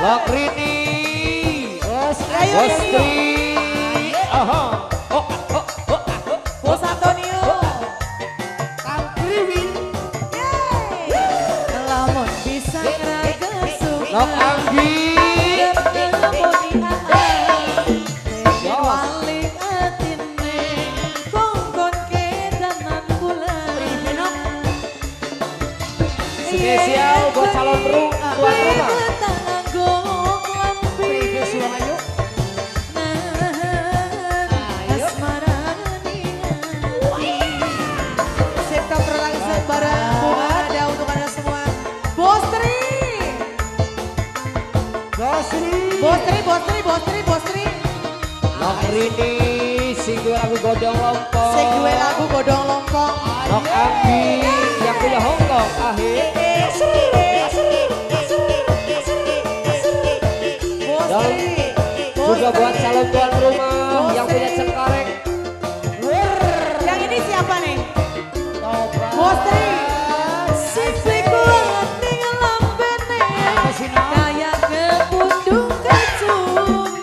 Lokrini. Bostri. Bos Antonio. Kang Kriwin. Lamun bisa ngeraga suka. Lok Anggi. Walik atine kongkon kedanan bulan. Spesial buat calon tuan rumah. Prive Suwangayu. Sipta berlangsung bareng bunga ada untuk anda semua. Bostri. Bostri. Lokrini. Singgung lagu godong lompong. Sing duwe lagu godong lompong. Lok Anggi. Yang punya Hongkong. Akhir. Dan juga buat calon tuan rumah yang punya Cengkareng. Yang ini siapa nih? Bostri. Sisi kuat ning lambene. Kaya kepundung kecung.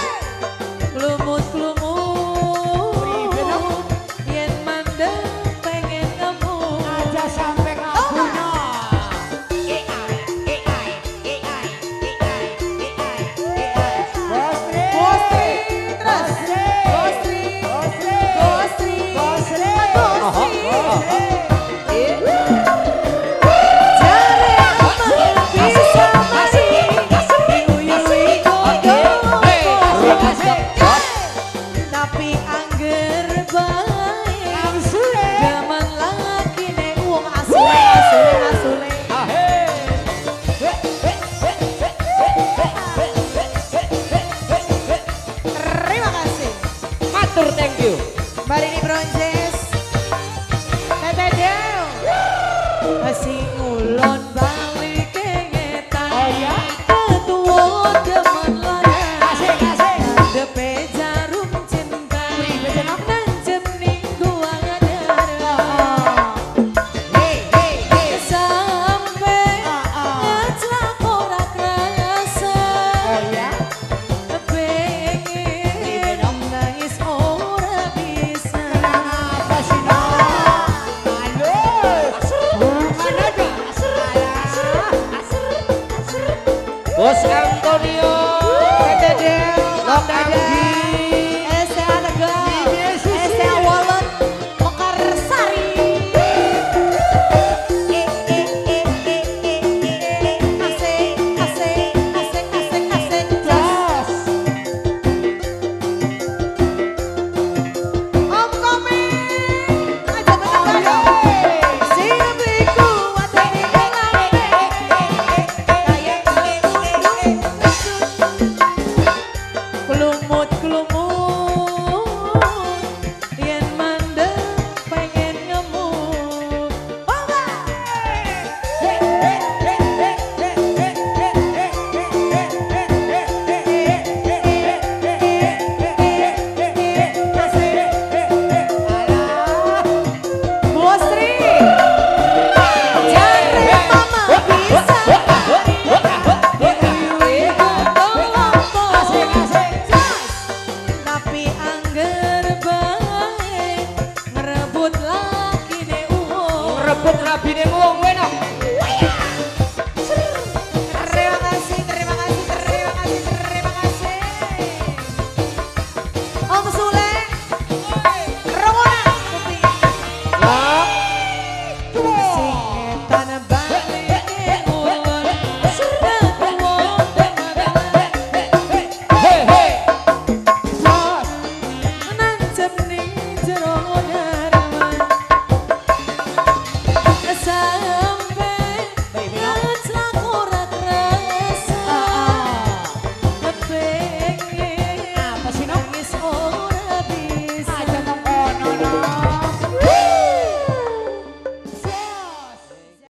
Klumut-klumut. Yen mandeng pengen kamu. Aja sampai ngabuna. Tapi angger bae zaman lagi nek wong asule. Terima kasih. Matur thank you. Mbak Rini Bronze.